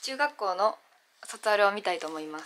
中学校の卒アルを見たいと思います。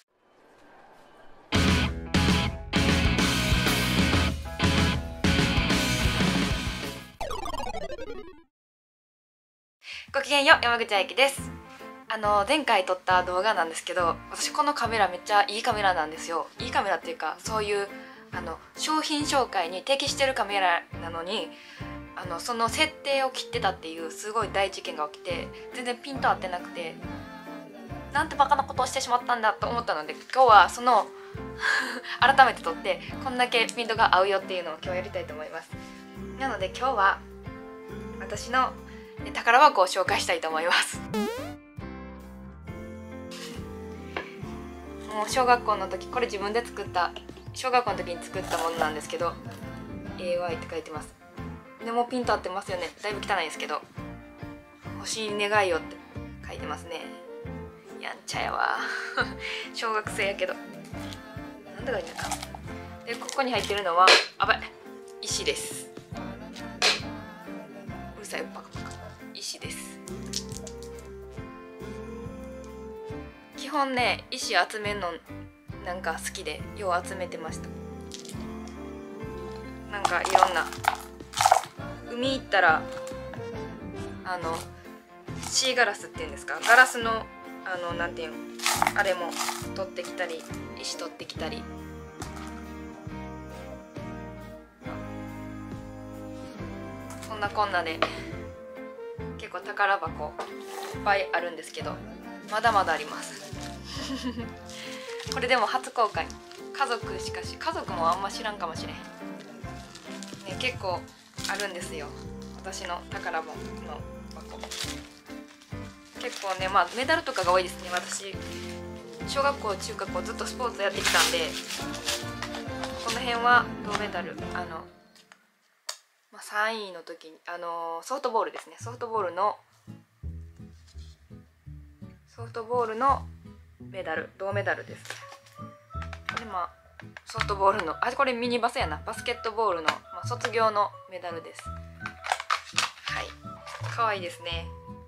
ごきげんよう、山口愛希です。前回撮った動画なんですけど、私このカメラめっちゃいいカメラなんですよ。いいカメラっていうか、そういう商品紹介に適してるカメラなのに、その設定を切ってたっていうすごい大事件が起きて、全然ピント合ってなくて、なんてバカなことをしてしまったんだと思ったので、今日はその改めて撮ってこんだけピントが合うよっていうのを今日やりたいと思います。なので今日は私の宝箱を紹介したいと思います。もう小学校の時、これ自分で作った、小学校の時に作ったものなんですけど AY って書いてます。でもピント合ってますよね。だいぶ汚いですけど、欲しい願いをって書いてますね。やんちゃやわ小学生やけど。なんで書いてるか。でここに入ってるのは石です。うるさい、パカパカ。石です。基本ね、石集めるのなんか好きでよう集めてました。なんかいろんな海行ったらシーガラスっていうんですか、ガラスのなんていうの、あれも取ってきたり、石取ってきたり、そんなこんなで結構宝箱いっぱいあるんですけど、まだまだありますこれでも初公開、家族もあんま知らんかもしれん、ね、結構あるんですよ、私の宝物の箱。結構ね、メダルとかが多いですね。私小学校中学校ずっとスポーツやってきたんで、この辺は銅メダル、3位の時にソフトボールですね。ソフトボールのメダル、銅メダルです。でソフトボールのこれミニバスやな、バスケットボールの、卒業のメダルです。はい、可愛いですね。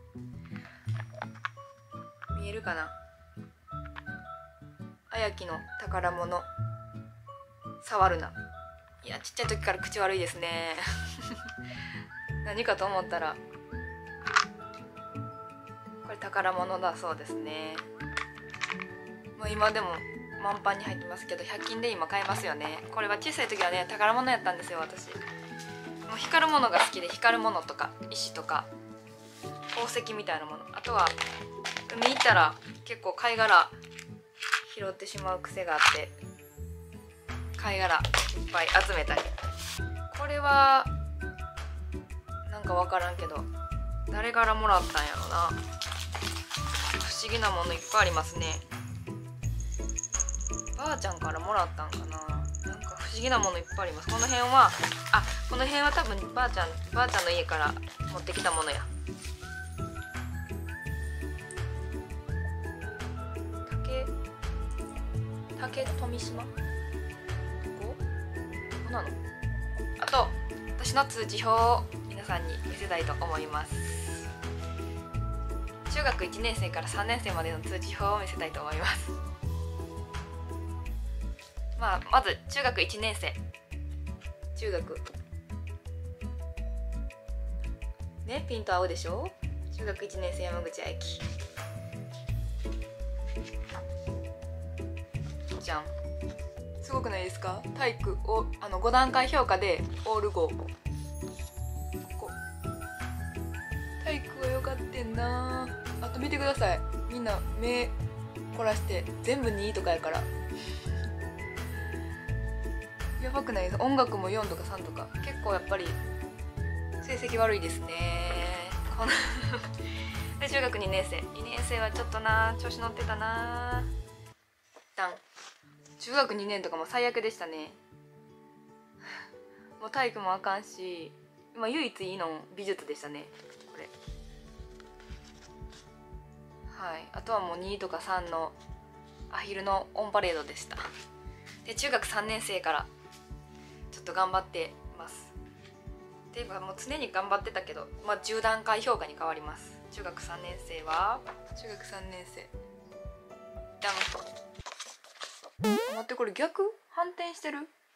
見えるかな。あやきの宝物、触るな。いや、ちっちゃい時から口悪いですね何かと思ったらこれ宝物だそうですね。もう今でも満帆に入ってますけど、100均で今買えますよね。これは小さい時はね、宝物やったんですよ。私もう光るものが好きで、光るものとか石とか宝石みたいなもの、あとは海行ったら結構貝殻拾ってしまう癖があって、貝殻いっぱい集めたり。これはなんか分からんけど、誰からもらったんやろな。不思議なものいっぱいありますね。ばあちゃんからもらったんかな。なんか不思議なものいっぱいあります。この辺は多分ばあちゃんの家から持ってきたものや。竹富島、ここなの。あと私の通知表を皆さんに見せたいと思います。中学1年生から3年生までの通知表を見せたいと思います。まず中学1年生、ね、ピント合うでしょ。中学1年生山口愛希じゃん。すごくないですか。体育を5段階評価でオール5。ここ体育が良かってんな。あと見てください、みんな目凝らして全部2とかやからやばくないですか。音楽も4とか3とか、結構やっぱり成績悪いですねで中学2年生はちょっとな、調子乗ってたな。中学2年とかも最悪でしたね。もう体育もあかんし、唯一いいの美術でしたね、これ。はい、あとはもう2とか3のアヒルのオンパレードでした。で中学3年生からちょっと頑張ってます。っていうかもう常に頑張ってたけど、10段階評価に変わります。 中学3年生は中学3年生じゃん。待って、これ逆反転してる？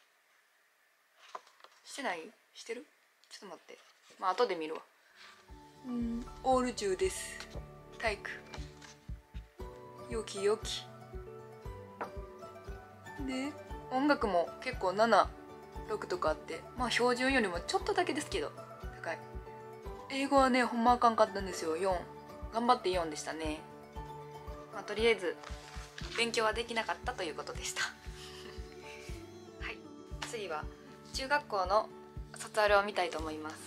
してない？してる？ちょっと待って、まあ後で見るわ。オール10です。体育よきよきで、音楽も結構7、6とかあって、まあ標準よりもちょっとだけですけど高い。英語はねほんまあかんかったんですよ。4、頑張って4でしたね。まあとりあえず勉強はできなかったということでしたはい、次は中学校の卒アルを見たいと思います。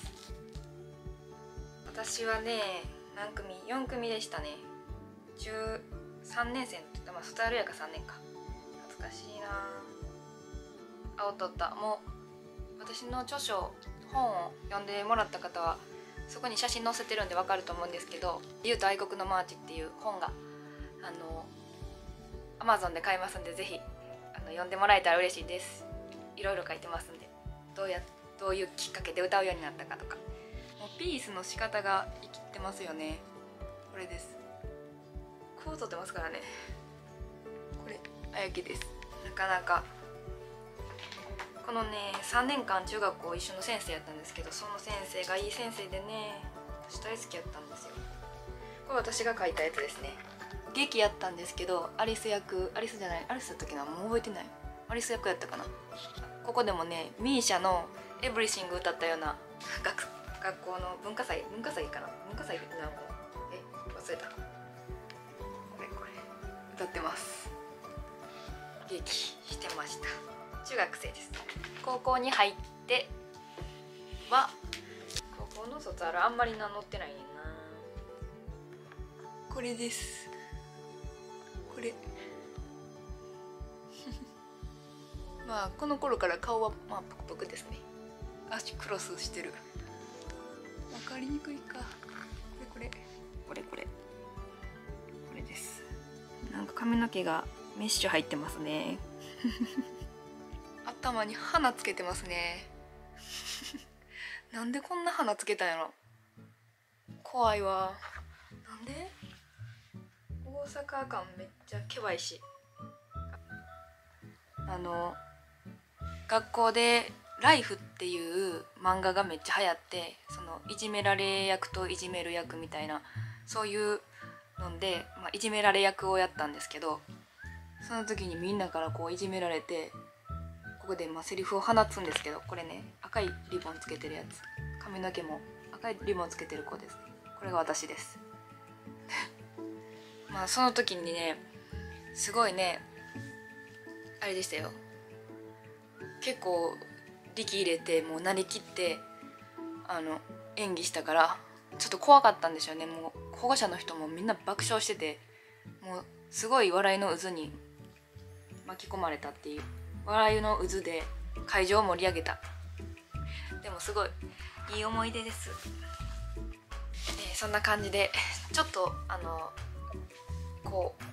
私はね何組？4組でしたね。中3年生の時、まあ卒アルやから3年か。懐かしいな。青取った。もう私の著書本を読んでもらった方はそこに写真載せてるんでわかると思うんですけど、竜と愛国のマーチっていう本がAmazon で買えますんで、ぜひ読んでもらえたら嬉しいです。いろいろ書いてますんで、どういうきっかけで歌うようになったかとか。もうピースの仕方が生きてますよね。これです。こう撮ってますからね。これあやきです。なかなかこのね3年間中学校一緒の先生やったんですけど、その先生がいい先生でね、私大好きやったんですよ。これ私が書いたやつですね。劇やったんですけど、アリスだった時のもう覚えてない。アリス役やったかな。ここでもねミーシャのエブリシング歌ったような学校の文化祭かな、文化祭って何個忘れた。これ歌ってます。劇してました。中学生です。高校に入っては高校の卒アルあんまり名乗ってないねんな。これです。これまあこの頃から顔はまあぷくぷくですね。足クロスしてる。わかりにくいか。これです。なんか髪の毛がメッシュ入ってますね頭に花つけてますねなんでこんな花つけたんやろ。怖いわ。なんで？大阪感めっちゃけばいし。学校で「ライフ」っていう漫画がめっちゃ流行って、そのいじめられ役といじめる役みたいな、そういうので、いじめられ役をやったんですけど、その時にみんなからこういじめられて、ここでセリフを放つんですけど、これね赤いリボンつけてるやつ、髪の毛も赤いリボンつけてる子ですね。これが私ですその時にねすごいねあれでしたよ。結構力入れてもうなりきって演技したからちょっと怖かったんでしょうね。もう保護者の人もみんな爆笑してて、もうすごい笑いの渦に巻き込まれたっていう、笑いの渦で会場を盛り上げた。でもすごいいい思い出です。そんな感じでちょっとこう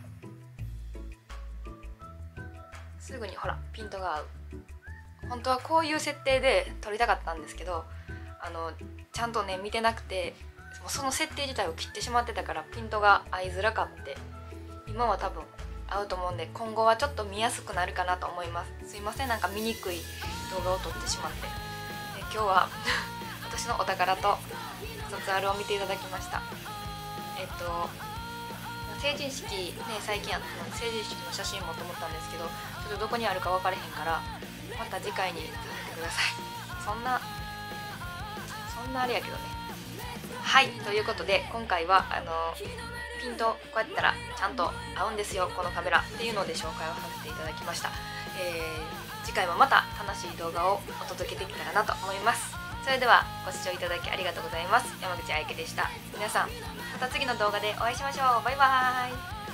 すぐにほらピントが合う。本当はこういう設定で撮りたかったんですけど、ちゃんとね見てなくて、その設定自体を切ってしまってたからピントが合いづらかって、今は多分合うと思うんで、今後はちょっと見やすくなるかなと思います。すいません、なんか見にくい動画を撮ってしまって。今日は私のお宝と卒アルを見ていただきました。成人式ね、最近成人式の写真もと思ったんですけど、ちょっとどこにあるか分かれへんから、また次回にさせてください。そんなあれやけどね。はい、ということで今回はピントこうやったらちゃんと合うんですよこのカメラっていうので紹介をさせていただきました。次回もまた楽しい動画をお届けできたらなと思います。それではご視聴いただきありがとうございます。山口愛希でした。皆さんまた次の動画でお会いしましょう。バイバーイ。